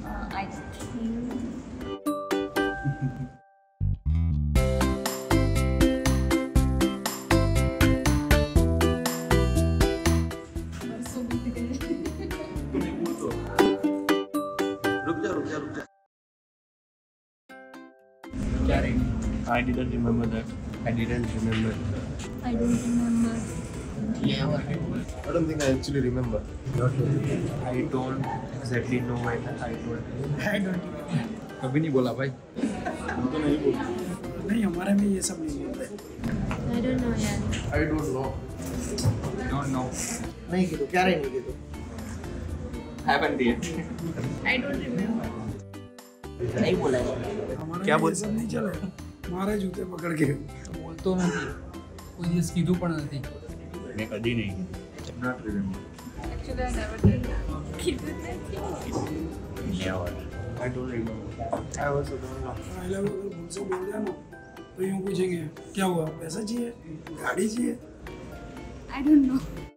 I think so difficult. रुक जा। I didn't remember that. I didn't remember. I don't remember. I don't think I actually remember. Not really. I don't exactly know when I told. I don't know. कभी नहीं बोला भाई. तो नहीं बोल. नहीं हमारे में ये सब नहीं बोलते. I don't know यार. I don't know. Don't know. नहीं किया क्या नहीं किया. Haven't yet. I don't remember. नहीं बोला हमारे क्या बोल? ये सब नहीं चले. मारे जूते पकड़ के. બોલતો નથી કોઈ દિવસ કીધું પણ નથી મેં કદી નહીં. Not remember. Actually, I never did. Never. I don't remember. I also don't know. पहले अगर भूल से बोल दिया ना तो यूँ पूछेंगे क्या हुआ पैसा चाहिए गाड़ी चाहिए. I don't know.